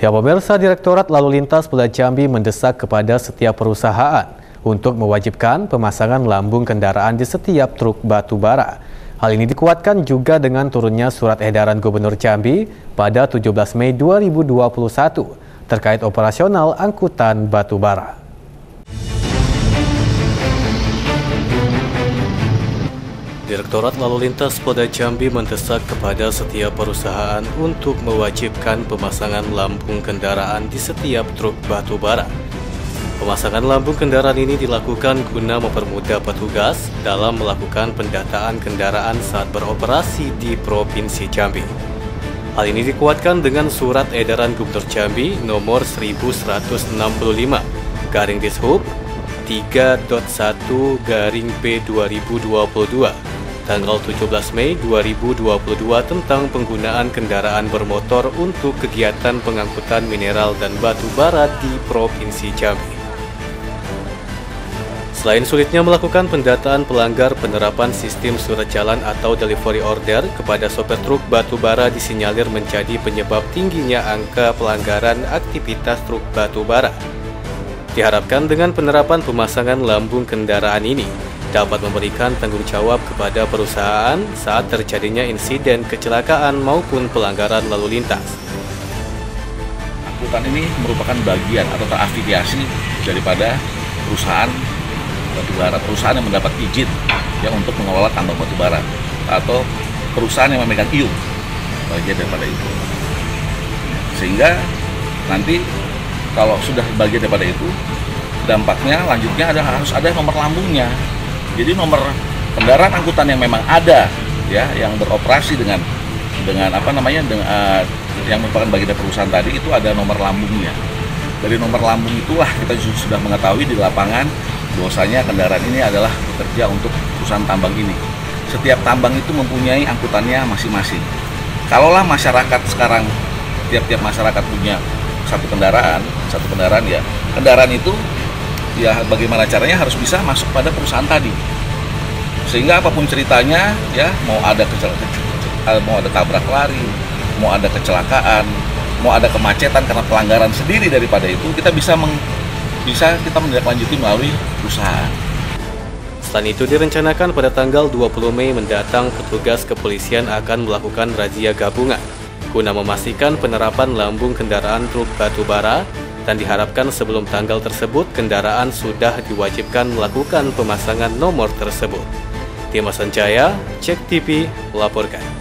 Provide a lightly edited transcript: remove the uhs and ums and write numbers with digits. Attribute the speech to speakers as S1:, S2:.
S1: Ya pemirsa, Direktorat Lalu Lintas Polda Jambi mendesak kepada setiap perusahaan untuk mewajibkan pemasangan lambung kendaraan di setiap truk batu bara. Hal ini dikuatkan juga dengan turunnya surat edaran Gubernur Jambi pada 17 Mei 2021 terkait operasional angkutan batu bara. Direktorat Lalu Lintas Polda Jambi mendesak kepada setiap perusahaan untuk mewajibkan pemasangan lambung kendaraan di setiap truk batu bara. Pemasangan lambung kendaraan ini dilakukan guna mempermudah petugas dalam melakukan pendataan kendaraan saat beroperasi di Provinsi Jambi. Hal ini dikuatkan dengan Surat Edaran Gubernur Jambi nomor 1165/Dishub 3.1/P2022 tanggal 17 Mei 2022 tentang penggunaan kendaraan bermotor untuk kegiatan pengangkutan mineral dan batu bara di Provinsi Jambi. Selain sulitnya melakukan pendataan pelanggar, penerapan sistem surat jalan atau delivery order kepada sopir truk batu bara disinyalir menjadi penyebab tingginya angka pelanggaran aktivitas truk batu bara. Diharapkan dengan penerapan pemasangan lambung kendaraan ini dapat memberikan tanggung jawab kepada perusahaan saat terjadinya insiden kecelakaan maupun pelanggaran lalu lintas.
S2: Angkutan ini merupakan bagian atau terafiliasi daripada perusahaan batubara, perusahaan yang mendapat izin untuk mengelola tambang batubara atau perusahaan yang memegang IUP, bagian daripada itu. Sehingga nanti kalau sudah bagian daripada itu, dampaknya lanjutnya harus ada nomor lambungnya. Jadi nomor kendaraan angkutan yang memang ada yang beroperasi dengan yang merupakan bagian dari perusahaan tadi itu ada nomor lambungnya. Dari nomor lambung itulah kita sudah mengetahui di lapangan bahwasanya kendaraan ini adalah bekerja untuk perusahaan tambang ini. Setiap tambang itu mempunyai angkutannya masing-masing. Kalaulah masyarakat sekarang tiap-tiap masyarakat punya satu kendaraan ya, kendaraan itu ya bagaimana caranya harus bisa masuk pada perusahaan tadi, sehingga apapun ceritanya mau ada tabrak lari, mau ada kecelakaan, mau ada kemacetan karena pelanggaran sendiri daripada itu, kita bisa menindaklanjuti melalui perusahaan.
S1: Selain itu direncanakan pada tanggal 20 Mei mendatang petugas kepolisian akan melakukan razia gabungan guna memastikan penerapan lambung kendaraan truk batu bara. Dan diharapkan sebelum tanggal tersebut, kendaraan sudah diwajibkan melakukan pemasangan nomor tersebut. Dimas Sanjaya, Cek TV, melaporkan.